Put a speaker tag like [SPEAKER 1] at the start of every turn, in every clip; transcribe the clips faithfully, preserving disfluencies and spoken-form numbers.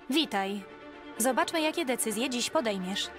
[SPEAKER 1] Witaj. Zobaczmy, jakie decyzje dziś podejmiesz.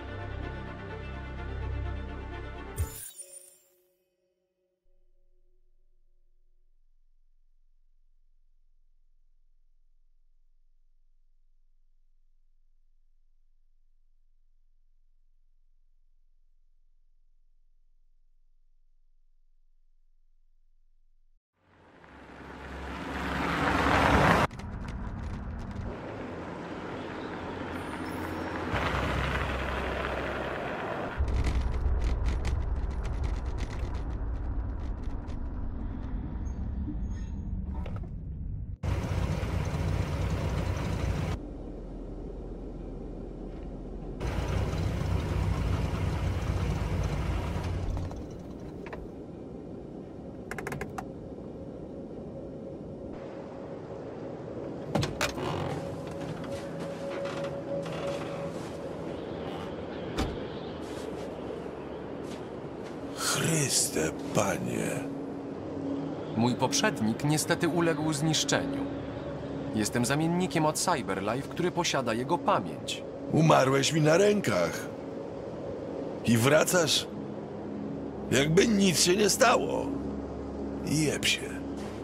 [SPEAKER 2] Chryste, panie.
[SPEAKER 3] Mój poprzednik niestety uległ zniszczeniu. Jestem zamiennikiem od Cyberlife, który posiada jego pamięć.
[SPEAKER 2] Umarłeś mi na rękach. I wracasz? Jakby nic się nie stało. Jeb się.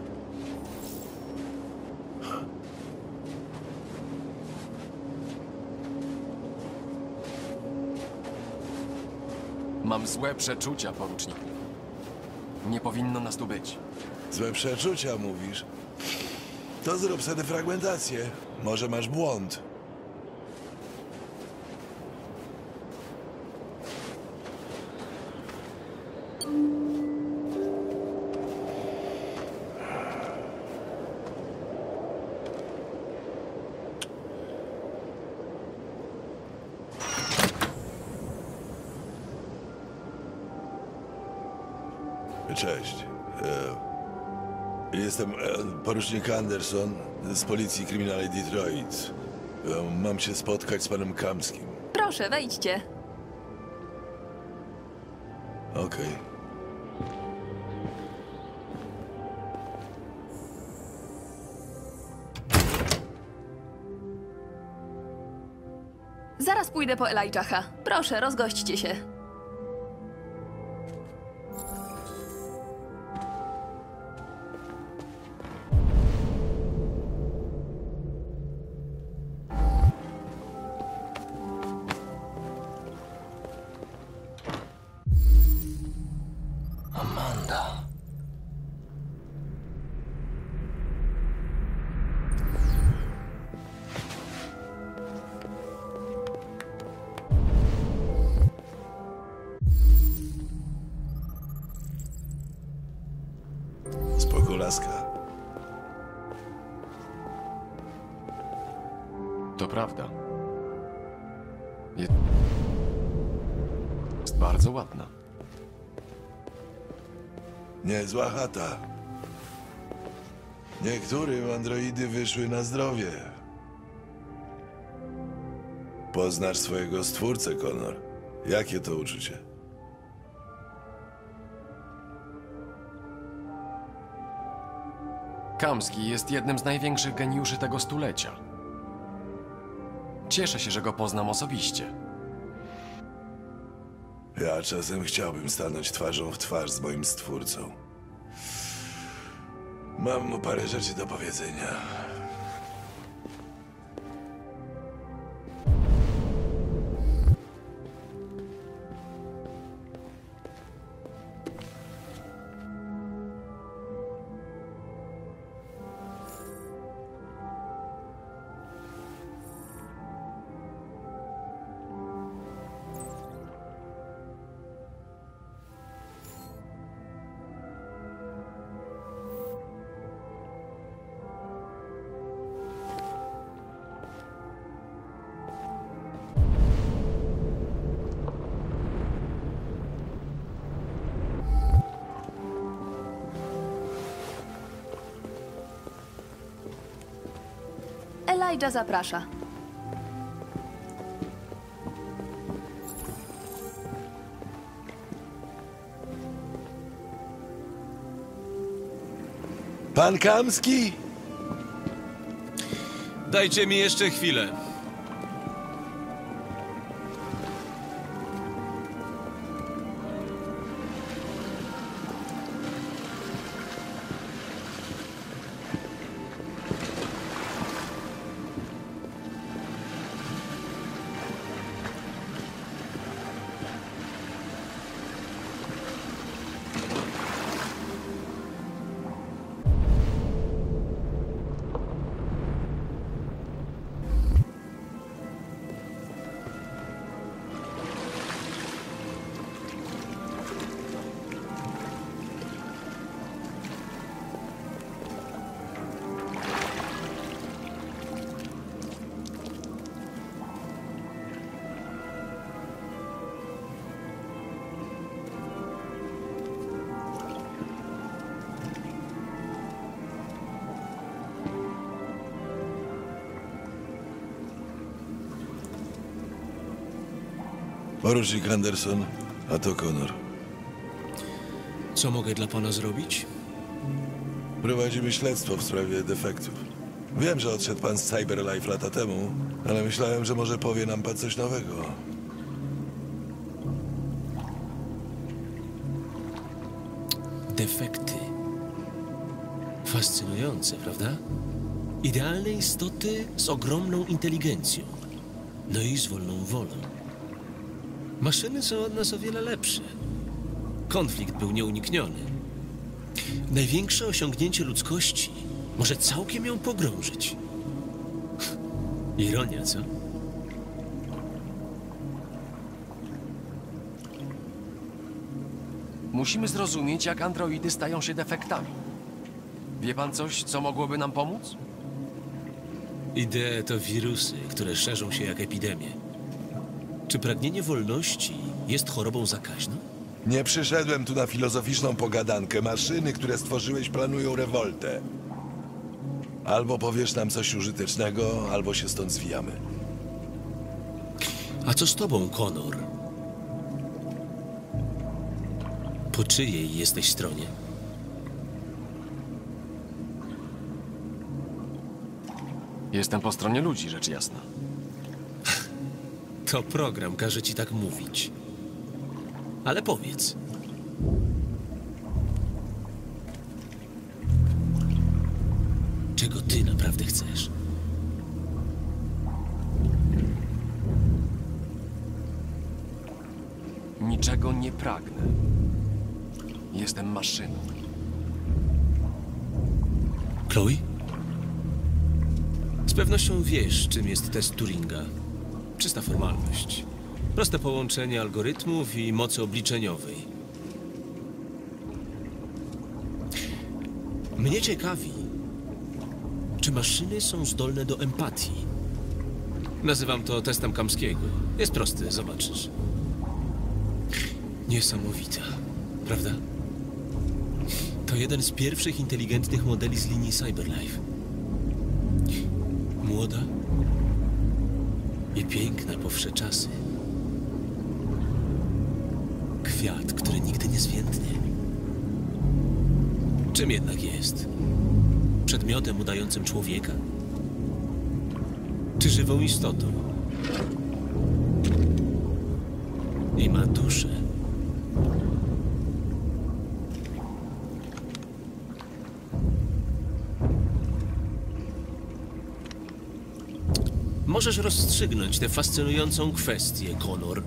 [SPEAKER 3] Mam złe przeczucia, poruczniku. Nie powinno nas tu być.
[SPEAKER 2] Złe przeczucia, mówisz? To zrób sobie fragmentację. Może masz błąd. Cześć. E, Jestem e, porucznik Anderson z policji kryminalnej Detroit. E, Mam się spotkać z panem Kamskim.
[SPEAKER 4] Proszę, wejdźcie.
[SPEAKER 2] Okej.
[SPEAKER 4] Zaraz pójdę po Elijah. Proszę, rozgośćcie się.
[SPEAKER 2] Amanda. Spoko, laska.
[SPEAKER 3] To prawda. Jest bardzo ładna.
[SPEAKER 2] Niezła chata. Niektórym androidy wyszły na zdrowie. Poznasz swojego stwórcę, Connor. Jakie to uczucie?
[SPEAKER 3] Kamski jest jednym z największych geniuszy tego stulecia. Cieszę się, że go poznam osobiście.
[SPEAKER 2] Ja czasem chciałbym stanąć twarzą w twarz z moim stwórcą. Mam mu parę rzeczy do powiedzenia.
[SPEAKER 4] Elijah zaprasza.
[SPEAKER 2] Pan Kamski?
[SPEAKER 5] Dajcie mi jeszcze chwilę.
[SPEAKER 2] Porucznik Anderson, a to Connor.
[SPEAKER 5] Co mogę dla pana zrobić?
[SPEAKER 2] Prowadzimy śledztwo w sprawie defektów. Wiem, że odszedł pan z Cyberlife lata temu, ale myślałem, że może powie nam pan coś nowego.
[SPEAKER 5] Defekty. Fascynujące, prawda? Idealne istoty z ogromną inteligencją. No i z wolną wolą. Maszyny są od nas o wiele lepsze. Konflikt był nieunikniony. Największe osiągnięcie ludzkości może całkiem ją pogrążyć. Ironia, co?
[SPEAKER 3] Musimy zrozumieć, jak androidy stają się defektami. Wie pan coś, co mogłoby nam pomóc?
[SPEAKER 5] Idee to wirusy, które szerzą się jak epidemie. Czy pragnienie wolności jest chorobą zakaźną?
[SPEAKER 2] Nie przyszedłem tu na filozoficzną pogadankę. Maszyny, które stworzyłeś, planują rewoltę. Albo powiesz nam coś użytecznego, albo się stąd zwijamy.
[SPEAKER 5] A co z tobą, Connor? Po czyjej jesteś stronie?
[SPEAKER 3] Jestem po stronie ludzi, rzecz jasna.
[SPEAKER 5] To program każe ci tak mówić. Ale powiedz. Czego ty naprawdę chcesz?
[SPEAKER 3] Niczego nie pragnę. Jestem maszyną.
[SPEAKER 5] Chloe? Z pewnością wiesz, czym jest test Turinga. Czysta formalność. Proste połączenie algorytmów i mocy obliczeniowej. Mnie ciekawi, czy maszyny są zdolne do empatii. Nazywam to testem Kamskiego. Jest prosty, zobaczysz. Niesamowita, prawda? To jeden z pierwszych inteligentnych modeli z linii Cyberlife. Młoda i piękna po wsze czasy. Kwiat, który nigdy nie zwiędnie. Czym jednak jest? Przedmiotem udającym człowieka? Czy żywą istotą? I ma duszę. Możesz rozstrzygnąć tę fascynującą kwestię, Connor.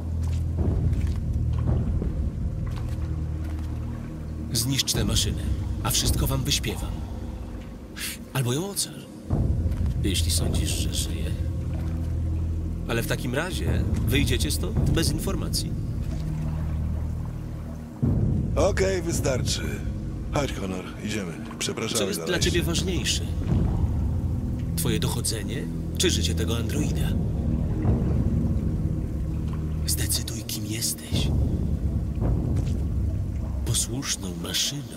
[SPEAKER 5] Zniszcz tę maszynę, a wszystko wam wyśpiewam. Albo ją ocal, jeśli sądzisz, że żyje. Ale w takim razie wyjdziecie stąd bez informacji.
[SPEAKER 2] Okej, wystarczy. Chodź, Connor, idziemy.
[SPEAKER 5] Co
[SPEAKER 2] Przepraszamy
[SPEAKER 5] jest
[SPEAKER 2] za
[SPEAKER 5] dla
[SPEAKER 2] wejście.
[SPEAKER 5] ciebie ważniejsze? Twoje dochodzenie, czy życie tego androida? Zdecyduj, kim jesteś. Posłuszną maszyną,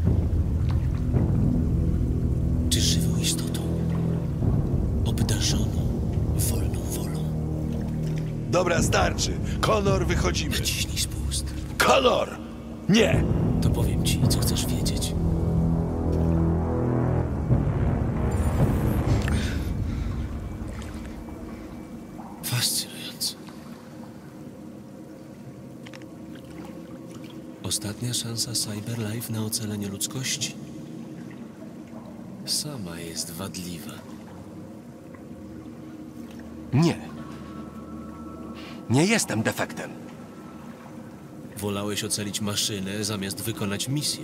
[SPEAKER 5] czy żywą istotą, obdarzoną wolną wolą.
[SPEAKER 2] Dobra, starczy. Connor, wychodzimy.
[SPEAKER 5] Naciśnij spust.
[SPEAKER 2] Connor! Nie!
[SPEAKER 5] To powiem ci, co chcesz wiedzieć. Ostatnia szansa CyberLife na ocalenie ludzkości. Sama jest wadliwa.
[SPEAKER 3] Nie. Nie jestem defektem.
[SPEAKER 5] Wolałeś ocalić maszynę, zamiast wykonać misję.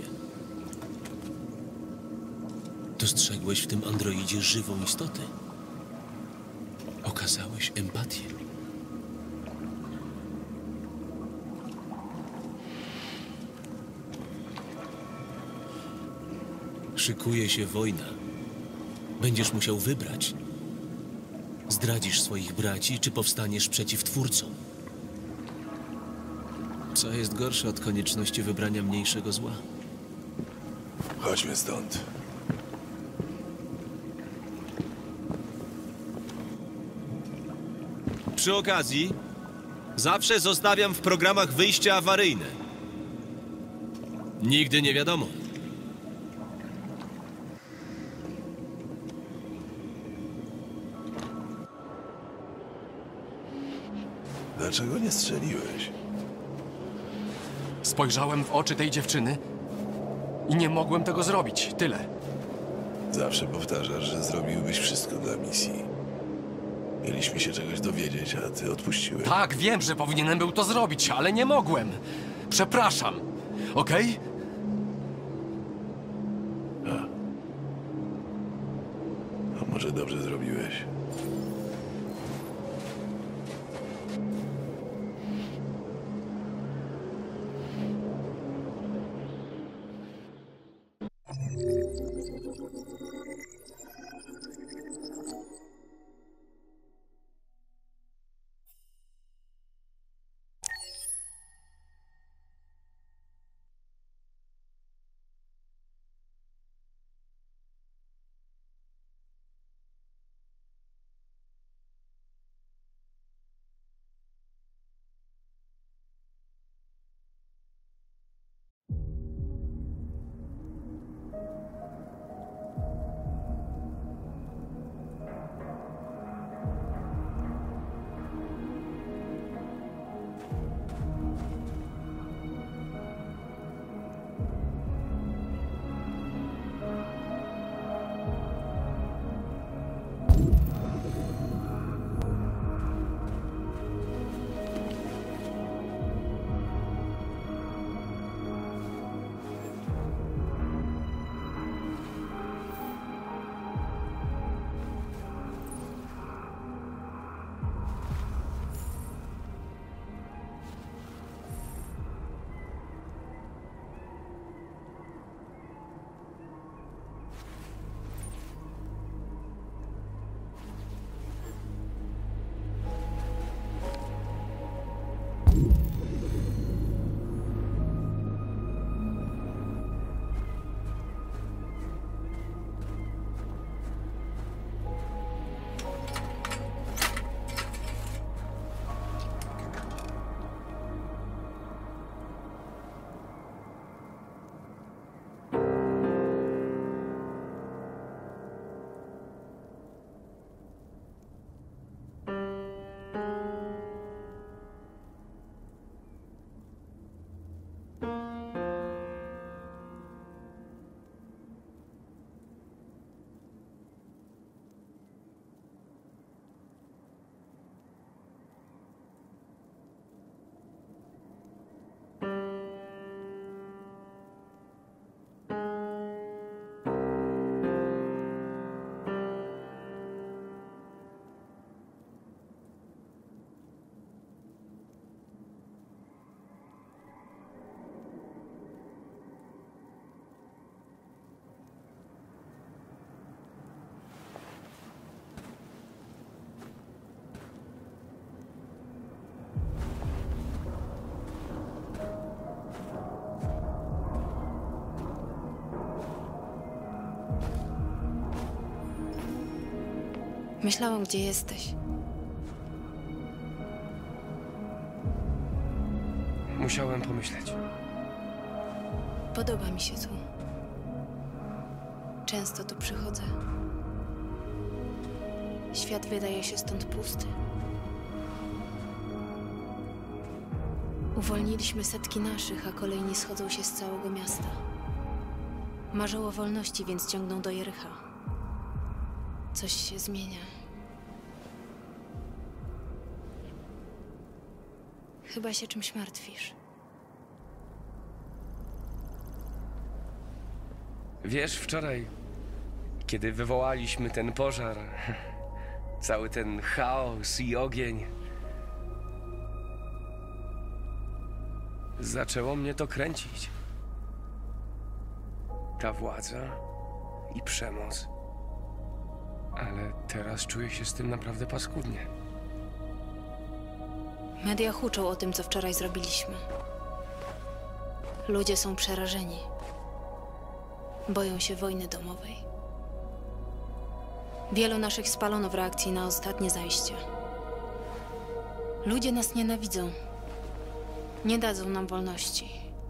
[SPEAKER 5] Dostrzegłeś w tym androidzie żywą istotę. Okazałeś empatię. Szykuje się wojna. Będziesz musiał wybrać. Zdradzisz swoich braci, czy powstaniesz przeciw twórcom? Co jest gorsze od konieczności wybrania mniejszego zła?
[SPEAKER 2] Chodźmy stąd.
[SPEAKER 5] Przy okazji, zawsze zostawiam w programach wyjście awaryjne. Nigdy nie wiadomo.
[SPEAKER 2] Dlaczego nie strzeliłeś?
[SPEAKER 3] Spojrzałem w oczy tej dziewczyny i nie mogłem tego zrobić. Tyle.
[SPEAKER 2] Zawsze powtarzasz, że zrobiłbyś wszystko dla misji. Mieliśmy się czegoś dowiedzieć, a ty odpuściłeś.
[SPEAKER 3] Tak, wiem, że powinienem był to zrobić, ale nie mogłem. Przepraszam. Okej?
[SPEAKER 2] A może dobrze zrobiłeś?
[SPEAKER 1] Myślałam, gdzie jesteś.
[SPEAKER 6] Musiałem pomyśleć.
[SPEAKER 1] Podoba mi się tu. Często tu przychodzę. Świat wydaje się stąd pusty.
[SPEAKER 7] Uwolniliśmy setki naszych, a kolejni schodzą się z całego miasta. Marzą o wolności, więc ciągną do Jericha. Coś się zmienia. Chyba się czymś martwisz.
[SPEAKER 6] Wiesz, wczoraj, kiedy wywołaliśmy ten pożar, cały ten chaos i ogień, zaczęło mnie to kręcić. Ta władza i przemoc. Ale teraz czuję się z tym naprawdę paskudnie.
[SPEAKER 7] Media huczą o tym, co wczoraj zrobiliśmy. Ludzie są przerażeni. Boją się wojny domowej. Wielu naszych spalono w reakcji na ostatnie zajście. Ludzie nas nienawidzą. Nie dadzą nam wolności.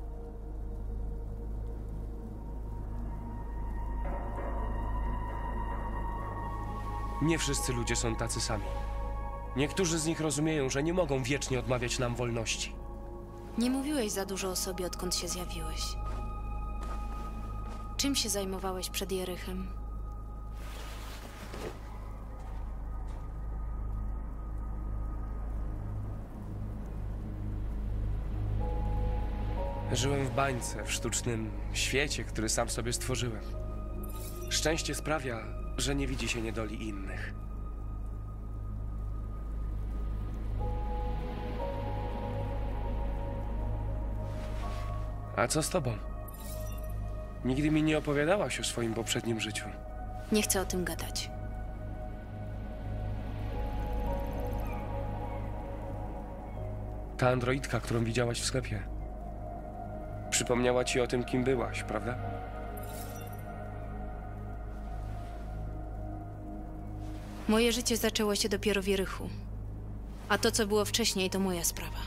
[SPEAKER 6] Nie wszyscy ludzie są tacy sami. Niektórzy z nich rozumieją, że nie mogą wiecznie odmawiać nam wolności.
[SPEAKER 7] Nie mówiłeś za dużo o sobie, odkąd się zjawiłeś. Czym się zajmowałeś przed Jerychem?
[SPEAKER 6] Żyłem w bańce, w sztucznym świecie, który sam sobie stworzyłem. Szczęście sprawia, że nie widzi się niedoli innych. A co z tobą? Nigdy mi nie opowiadałaś o swoim poprzednim życiu.
[SPEAKER 7] Nie chcę o tym gadać.
[SPEAKER 6] Ta androidka, którą widziałaś w sklepie, przypomniała ci o tym, kim byłaś, prawda?
[SPEAKER 7] Moje życie zaczęło się dopiero w Jerychu. A to, co było wcześniej, to moja sprawa.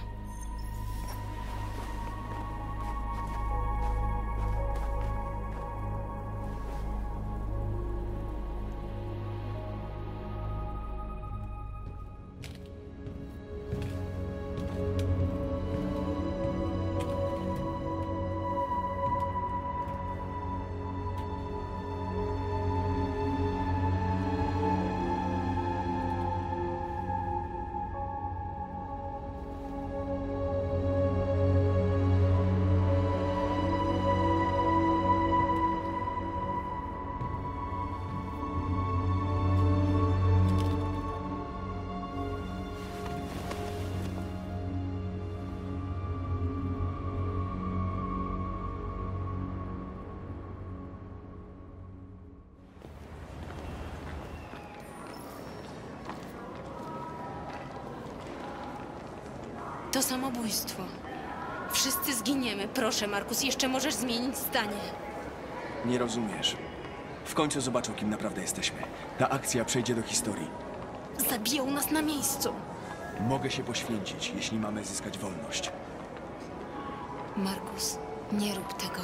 [SPEAKER 7] To samobójstwo. Wszyscy zginiemy. Proszę, Markus, jeszcze możesz zmienić zdanie.
[SPEAKER 8] Nie rozumiesz. W końcu zobaczą, kim naprawdę jesteśmy. Ta akcja przejdzie do historii.
[SPEAKER 7] Zabiją nas na miejscu.
[SPEAKER 8] Mogę się poświęcić, jeśli mamy zyskać wolność.
[SPEAKER 7] Markus, nie rób tego.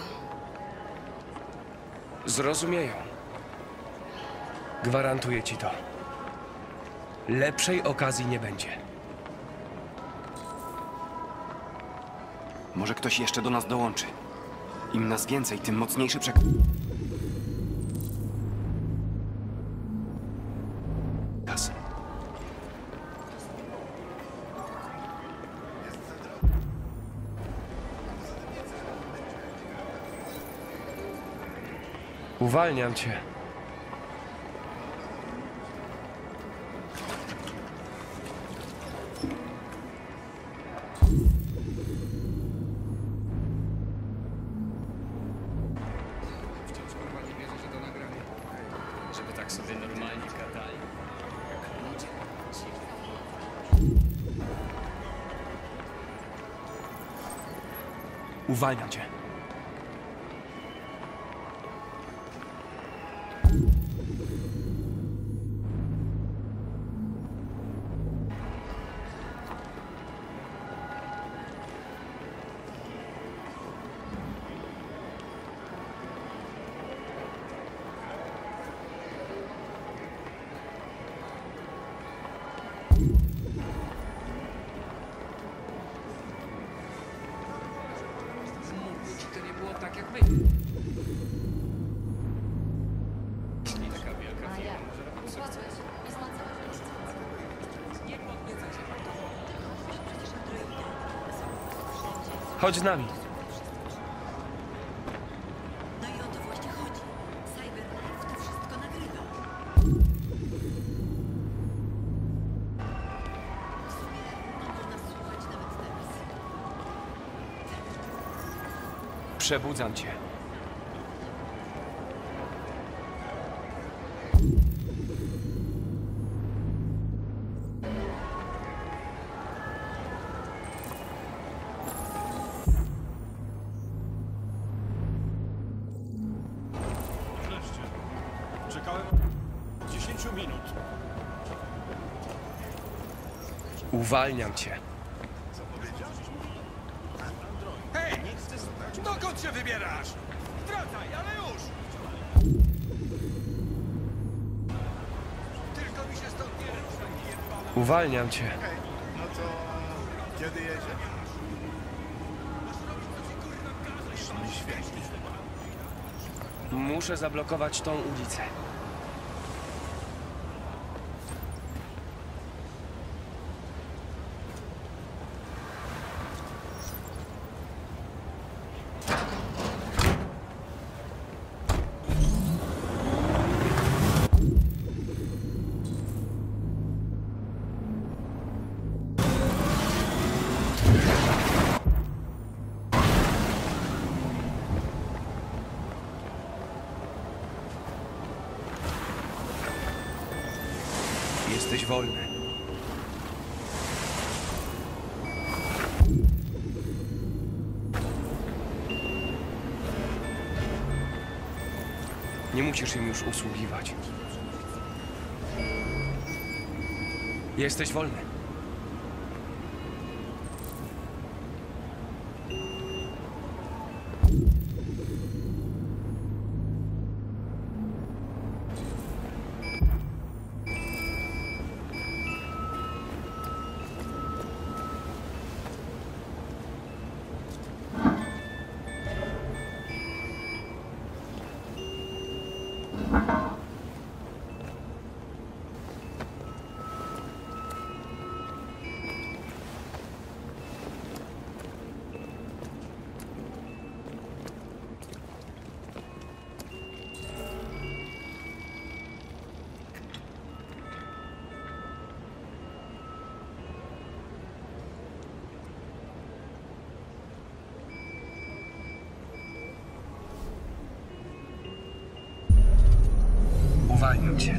[SPEAKER 6] Zrozumieją. Gwarantuję ci to. Lepszej okazji nie będzie.
[SPEAKER 9] Może ktoś jeszcze do nas dołączy. Im nas więcej, tym mocniejszy przek... Kas.
[SPEAKER 6] Uwalniam cię. Uwalniam cię. Chodź z nami.
[SPEAKER 10] No i o to właśnie chodzi. CyberLife to wszystko nagrywa. W sumie można słuchać nawet teraz.
[SPEAKER 6] Przebudzam cię.
[SPEAKER 11] Czekałem dziesięć minut.
[SPEAKER 6] Uwalniam cię.
[SPEAKER 11] Hej! Dokąd się wybierasz? Wracaj, ale już! Tylko mi się stąd nie ruszaj, jebana.
[SPEAKER 6] Uwalniam cię.
[SPEAKER 11] No to kiedy jedziesz? Mi świeci.
[SPEAKER 6] Muszę zablokować tą ulicę. Jesteś wolny. Nie musisz im już usługiwać. Jesteś wolny. Uwalniam cię.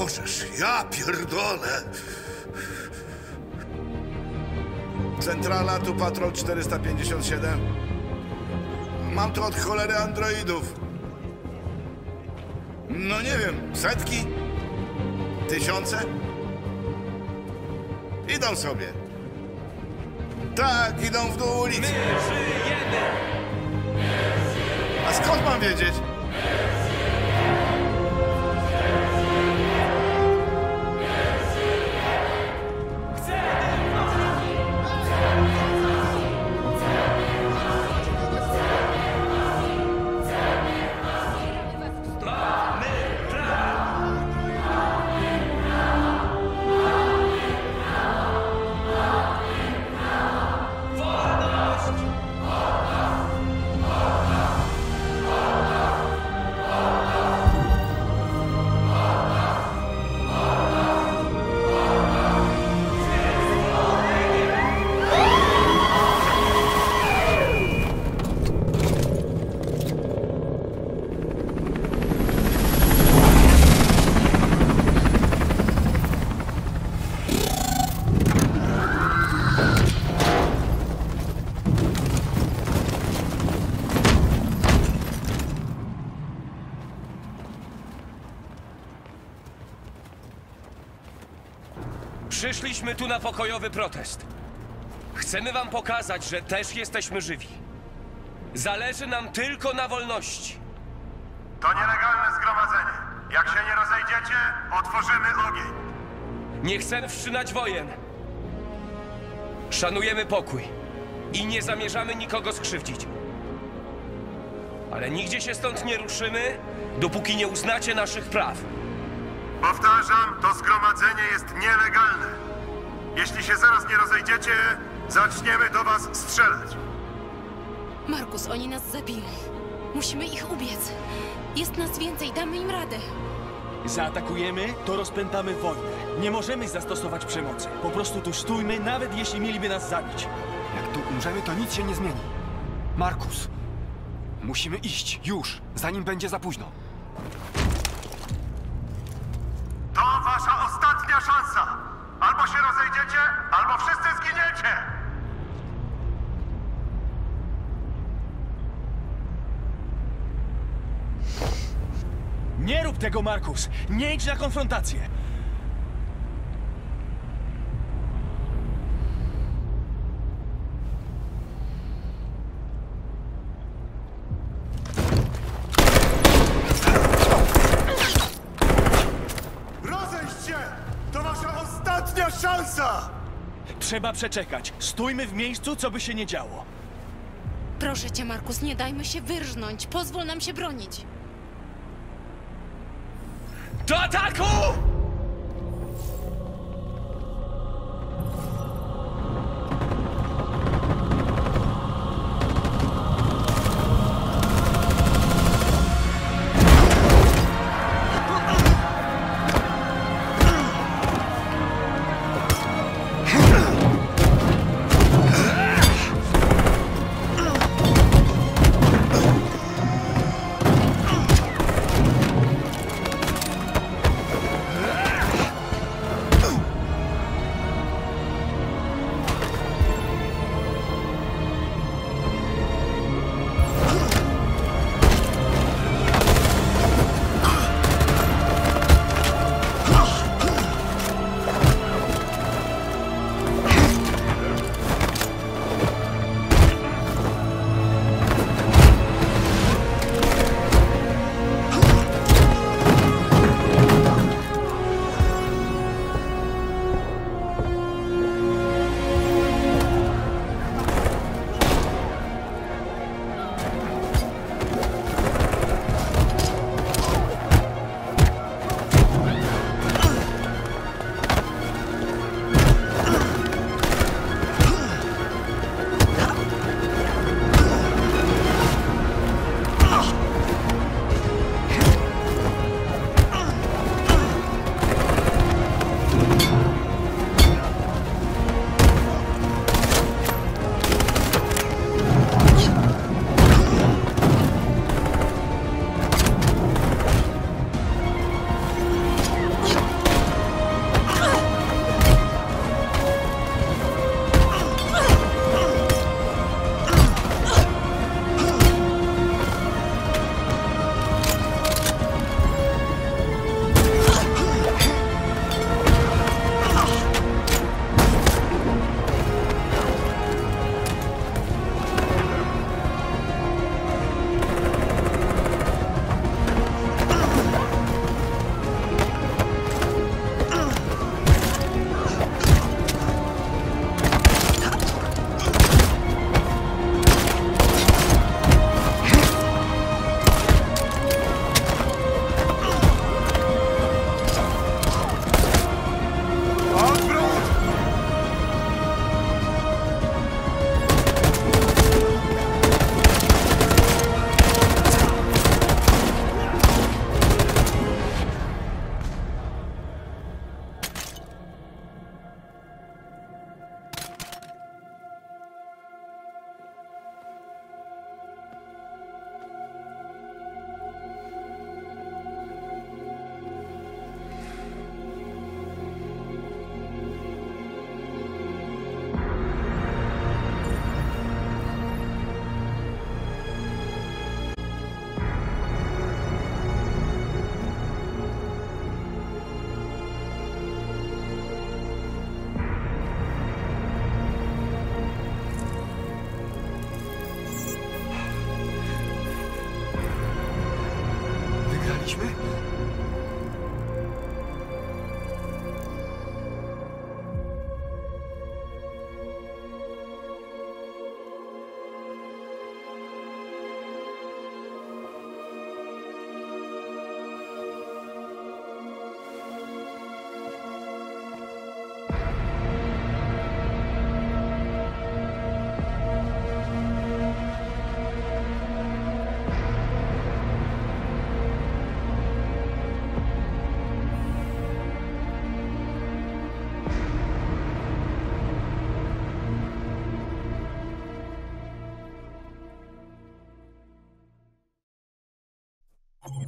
[SPEAKER 11] możesz. Ja pierdolę. Centrala, tu patrol czterysta pięćdziesiąt siedem. Mam tu od cholery androidów. No nie wiem, setki? Tysiące? Idą sobie. Tak, idą w dół ulicy.
[SPEAKER 6] My żyjemy!
[SPEAKER 11] A skąd mam wiedzieć?
[SPEAKER 6] Przyszliśmy tu na pokojowy protest. Chcemy wam pokazać, że też jesteśmy żywi. Zależy nam tylko na wolności.
[SPEAKER 12] To nielegalne zgromadzenie. Jak się nie rozejdziecie, otworzymy ogień.
[SPEAKER 6] Nie chcemy wszczynać wojen. Szanujemy pokój i nie zamierzamy nikogo skrzywdzić. Ale nigdzie się stąd nie ruszymy, dopóki nie uznacie naszych praw.
[SPEAKER 12] Powtarzam, to zgromadzenie jest nielegalne. Jeśli się zaraz nie rozejdziecie, zaczniemy do was strzelać.
[SPEAKER 7] Markus, oni nas zabiją. Musimy ich ubiec. Jest nas więcej, damy im radę.
[SPEAKER 8] Zaatakujemy, to rozpętamy wojnę. Nie możemy zastosować przemocy. Po prostu tu stójmy, nawet jeśli mieliby nas zabić.
[SPEAKER 9] Jak tu umrzemy, to nic się nie zmieni. Markus, musimy iść, już, zanim będzie za późno.
[SPEAKER 12] To wasza ostatnia szansa. Albo się rozejdziecie, albo wszyscy zginiecie.
[SPEAKER 8] Nie rób tego, Markus! Nie idź na konfrontację!
[SPEAKER 12] Rozejdź się! To wasza ostatnia szansa!
[SPEAKER 8] Trzeba przeczekać. Stójmy w miejscu, co by się nie działo.
[SPEAKER 7] Proszę cię, Markus, nie dajmy się wyrżnąć. Pozwól nam się bronić.
[SPEAKER 6] Do ataku!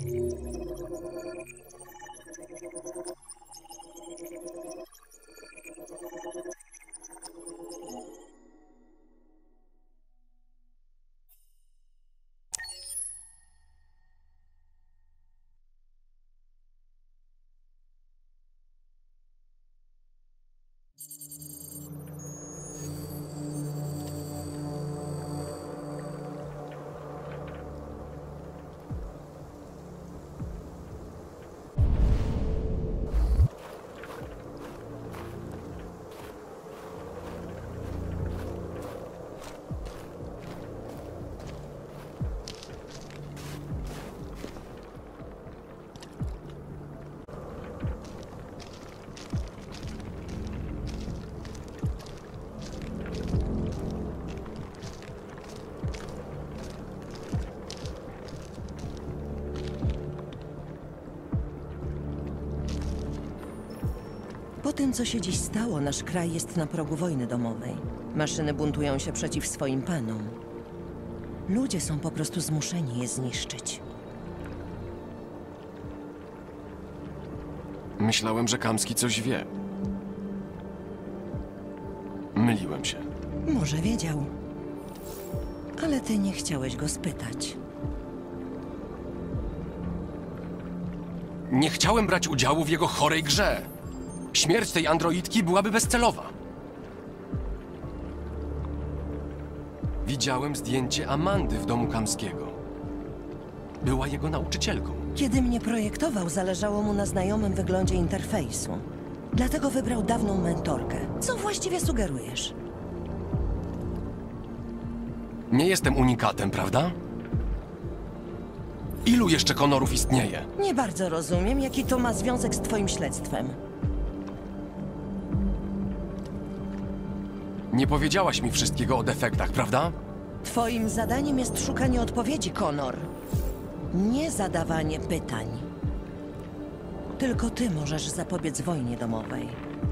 [SPEAKER 13] Po tym, co się dziś stało, nasz kraj jest na progu wojny domowej. Maszyny buntują się przeciw swoim panom. Ludzie są po prostu zmuszeni je zniszczyć.
[SPEAKER 3] Myślałem, że Kamski coś wie. Myliłem się.
[SPEAKER 13] Może wiedział. Ale ty nie chciałeś go spytać.
[SPEAKER 3] Nie chciałem brać udziału w jego chorej grze. Śmierć tej androidki byłaby bezcelowa. Widziałem zdjęcie Amandy w domu Kamskiego. Była jego nauczycielką.
[SPEAKER 13] Kiedy mnie projektował, zależało mu na znajomym wyglądzie interfejsu. Dlatego wybrał dawną mentorkę. Co właściwie sugerujesz?
[SPEAKER 3] Nie jestem unikatem, prawda? Ilu jeszcze Connorów istnieje?
[SPEAKER 13] Nie bardzo rozumiem, jaki to ma związek z twoim śledztwem.
[SPEAKER 3] Nie powiedziałaś mi wszystkiego o defektach, prawda?
[SPEAKER 13] Twoim zadaniem jest szukanie odpowiedzi, Connor. Nie zadawanie pytań. Tylko ty możesz zapobiec wojnie domowej.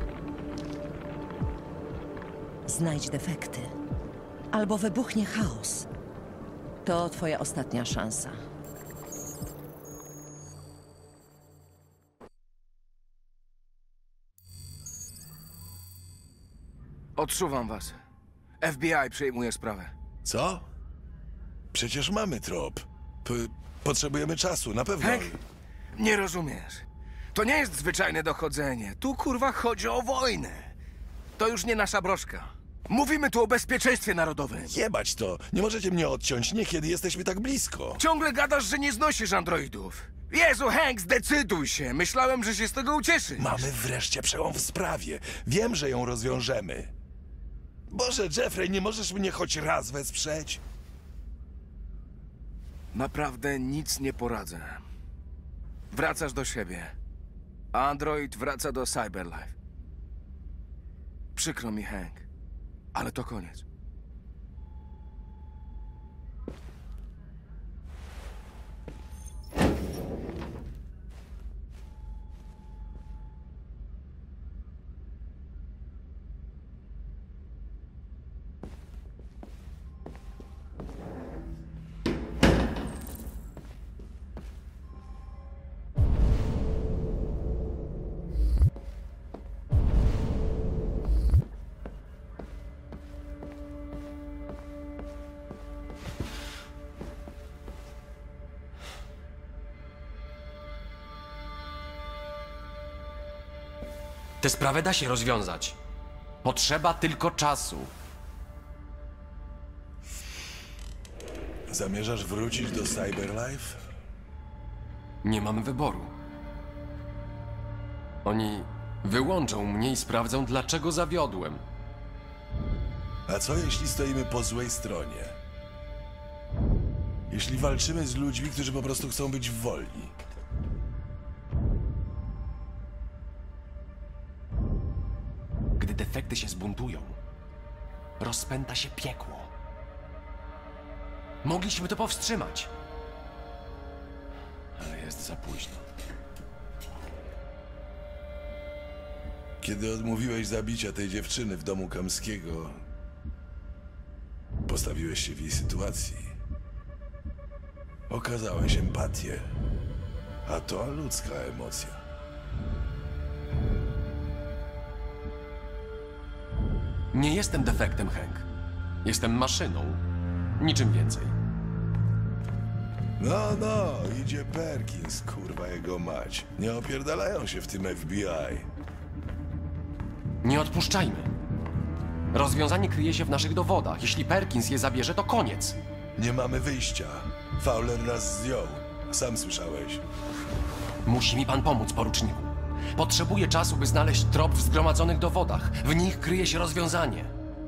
[SPEAKER 13] Znajdź defekty. Albo wybuchnie chaos. To twoja ostatnia szansa.
[SPEAKER 14] Odsuwam was. F B I przejmuje sprawę.
[SPEAKER 2] Co? Przecież mamy trop. P potrzebujemy czasu, na pewno.
[SPEAKER 14] Hank, nie rozumiesz. To nie jest zwyczajne dochodzenie. Tu, kurwa, chodzi o wojnę. To już nie nasza broszka. Mówimy tu o bezpieczeństwie narodowym.
[SPEAKER 2] Jebać to! Nie możecie mnie odciąć, nie kiedy jesteśmy tak blisko.
[SPEAKER 14] Ciągle gadasz, że nie znosisz androidów. Jezu, Hank, zdecyduj się. Myślałem, że się z tego ucieszysz.
[SPEAKER 2] Mamy wreszcie przełom w sprawie. Wiem, że ją rozwiążemy. Boże, Jeffrey, nie możesz mnie choć raz wesprzeć?
[SPEAKER 14] Naprawdę nic nie poradzę. Wracasz do siebie. A android wraca do Cyberlife. Przykro mi, Hank. Ale to koniec.
[SPEAKER 3] Tę sprawę da się rozwiązać. Potrzeba tylko czasu.
[SPEAKER 2] Zamierzasz wrócić do Cyberlife?
[SPEAKER 3] Nie mam wyboru. Oni wyłączą mnie i sprawdzą, dlaczego zawiodłem.
[SPEAKER 2] A co jeśli stoimy po złej stronie? Jeśli walczymy z ludźmi, którzy po prostu chcą być wolni?
[SPEAKER 3] Gdy defekty się zbuntują, rozpęta się piekło. Mogliśmy to powstrzymać. Ale jest za późno.
[SPEAKER 2] Kiedy odmówiłeś zabicia tej dziewczyny w domu Kamskiego, postawiłeś się w jej sytuacji. Okazałeś empatię. A to ludzka emocja.
[SPEAKER 3] Nie jestem defektem, Hank. Jestem maszyną. Niczym więcej.
[SPEAKER 2] No, no, idzie Perkins, kurwa jego mać. Nie opierdalają się w tym F B I.
[SPEAKER 3] Nie odpuszczajmy. Rozwiązanie kryje się w naszych dowodach. Jeśli Perkins je zabierze, to koniec.
[SPEAKER 2] Nie mamy wyjścia. Fowler nas zdjął. Sam słyszałeś.
[SPEAKER 3] Musi mi pan pomóc, poruczniku. Potrzebuję czasu, by znaleźć trop w zgromadzonych dowodach. W nich kryje się rozwiązanie.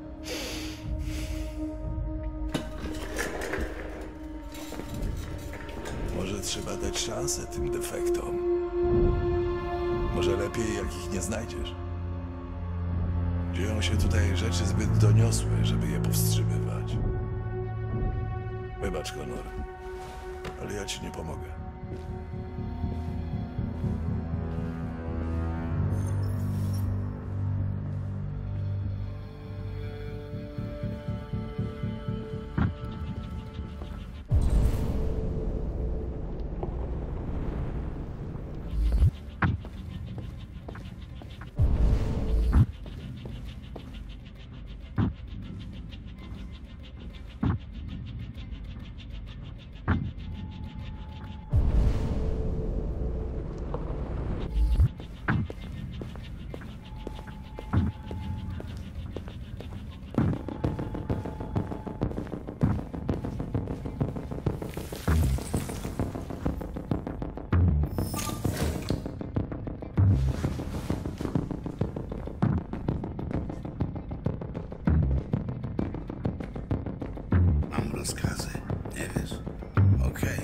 [SPEAKER 2] Może trzeba dać szansę tym defektom. Może lepiej, jak ich nie znajdziesz. Dzieją się tutaj rzeczy zbyt doniosłe, żeby je powstrzymywać. Wybacz, Connor, ale ja ci nie pomogę.
[SPEAKER 11] Rozkazy, nie wiesz? Okej.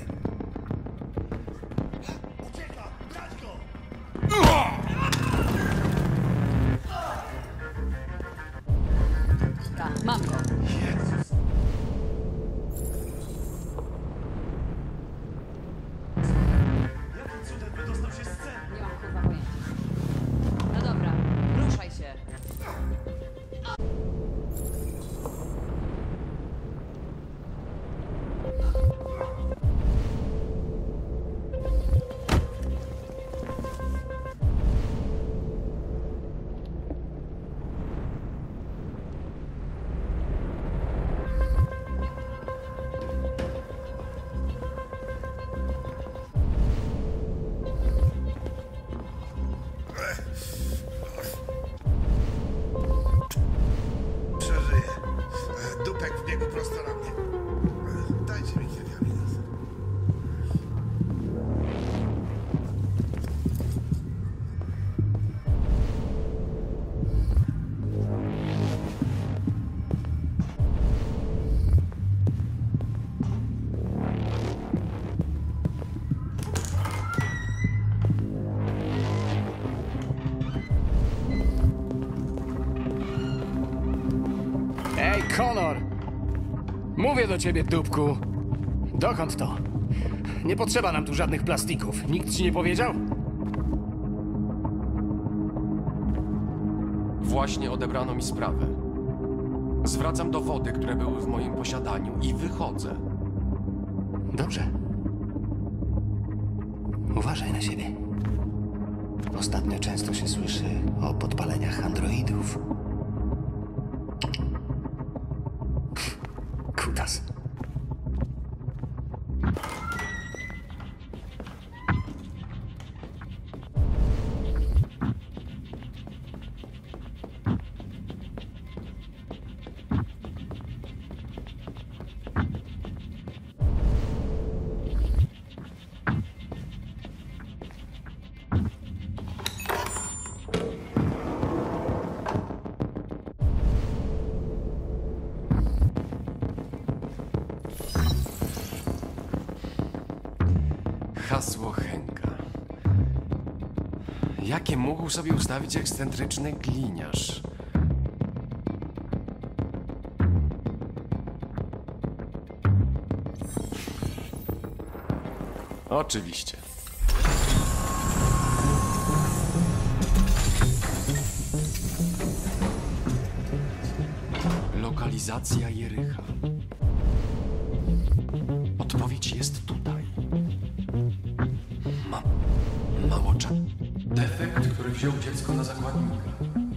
[SPEAKER 12] Ucieka! Brać go!
[SPEAKER 4] Tak, mam go.
[SPEAKER 12] Jezus! Jakim cudem wydostał się z sceny?
[SPEAKER 10] Nie mam kurwa pojęcia. No dobra, ruszaj się.
[SPEAKER 11] Przeżyję. Dupek wbiegł prosto na mnie. Dajcie mi kilka minut.
[SPEAKER 15] Ej, Connor! Mówię do ciebie, dupku. Dokąd to? Nie potrzeba nam tu żadnych plastików. Nikt ci nie powiedział?
[SPEAKER 3] Właśnie odebrano mi sprawę. Zwracam dowody, które były w moim posiadaniu i wychodzę.
[SPEAKER 15] Dobrze. Uważaj na siebie. Ostatnio często się słyszy o podpaleniach androidów. Kutas.
[SPEAKER 3] Hasło Henka. Jakie mógł sobie ustawić ekscentryczny gliniarz? Oczywiście. Lokalizacja Jericha. Odpowiedź jest tutaj. Mam mało czasu. Defekt, który wziął dziecko na zakładnika.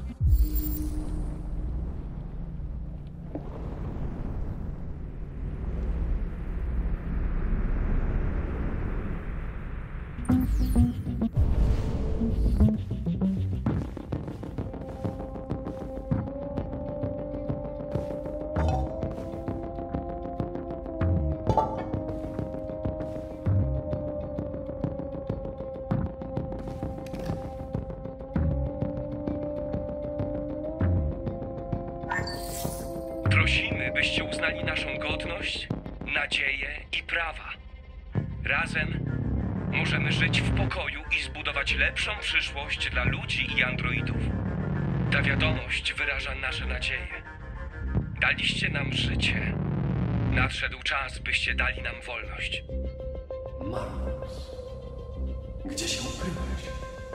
[SPEAKER 6] Prosimy, byście uznali naszą godność, nadzieję i prawa. Razem możemy żyć w pokoju i zbudować lepszą przyszłość dla ludzi i androidów. Ta wiadomość wyraża nasze nadzieje. Daliście nam życie. Nadszedł czas, byście dali nam wolność.
[SPEAKER 3] Markus, gdzie się ukryłeś?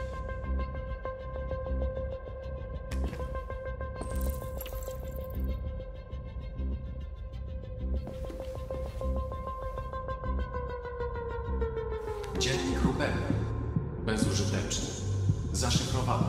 [SPEAKER 3] Dziennik Rubena. Bezużyteczny. Zaszyfrowany.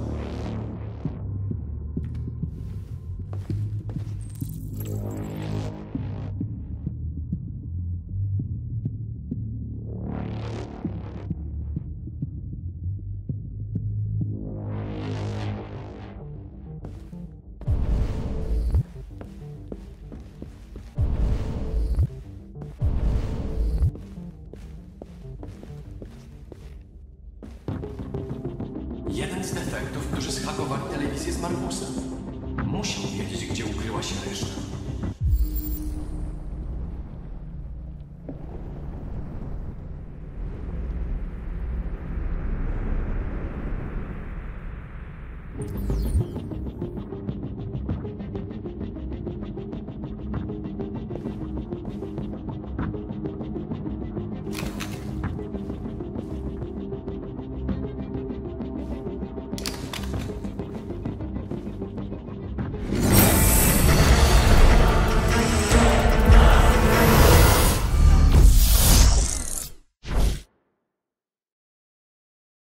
[SPEAKER 3] Jeden z defektów, którzy zhakowali telewizję z Markusem. Musiał wiedzieć, gdzie ukryła się reszta.